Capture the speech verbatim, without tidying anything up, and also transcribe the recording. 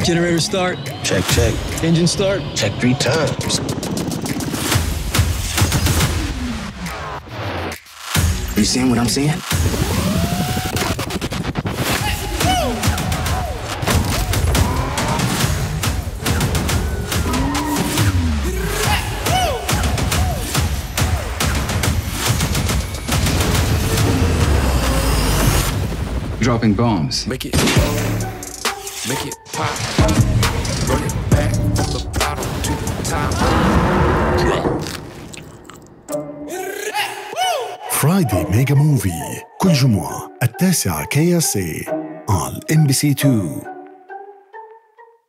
Generator start. Check, check. Engine start. Check three times. You seeing what I'm seeing? Dropping bombs. Make it, make it pop. Run it back from the bottom to the top. فرايدي ميجا موفي كل جمعة التاسعة كي اس اي على ام بي سي اثنين.